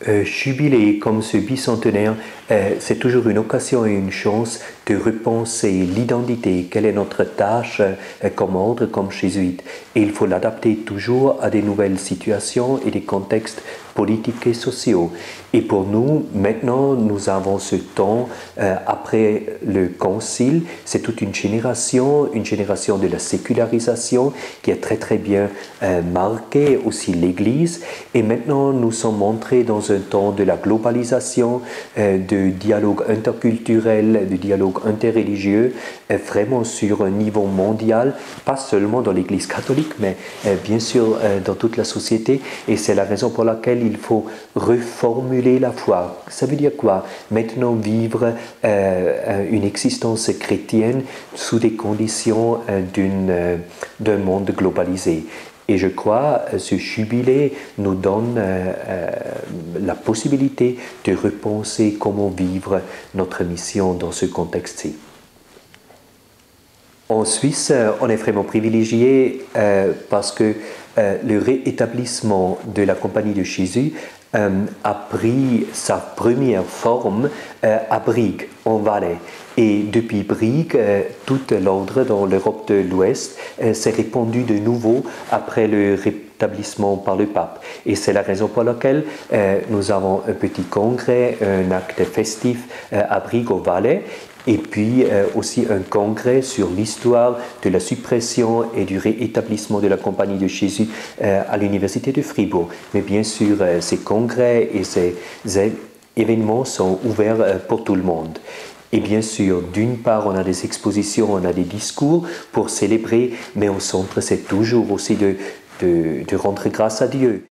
Jubilé comme ce bicentenaire, c'est toujours une occasion et une chance de repenser l'identité, quelle est notre tâche comme ordre, comme jésuite. Et il faut l'adapter toujours à des nouvelles situations et des contextes politiques et sociaux. Et pour nous, maintenant, nous avons ce temps après le concile, c'est toute une génération de la sécularisation qui a très bien marqué aussi l'Église. Et maintenant, nous sommes entrés dans un temps de la globalisation, de dialogue interculturel, de dialogue interreligieux, vraiment sur un niveau mondial, pas seulement dans l'Église catholique, mais bien sûr dans toute la société. Et c'est la raison pour laquelle il faut reformuler la foi. Ça veut dire quoi? Maintenant vivre une existence chrétienne sous des conditions d'un monde globalisé. Et je crois que ce jubilé nous donne la possibilité de repenser comment vivre notre mission dans ce contexte-ci. En Suisse, on est vraiment privilégié parce que le réétablissement de la Compagnie de Jésus a pris sa première forme à Brigue, en Valais. Et depuis Brigue, tout l'ordre dans l'Europe de l'Ouest s'est répandu de nouveau après le rétablissement par le pape. Et c'est la raison pour laquelle nous avons un petit congrès, un acte festif à Brigue au Valais. Et puis aussi un congrès sur l'histoire de la suppression et du réétablissement de la Compagnie de Jésus à l'Université de Fribourg. Mais bien sûr, ces congrès et ces événements sont ouverts pour tout le monde. Et bien sûr, d'une part, on a des expositions, on a des discours pour célébrer, mais au centre, c'est toujours aussi de rendre grâce à Dieu.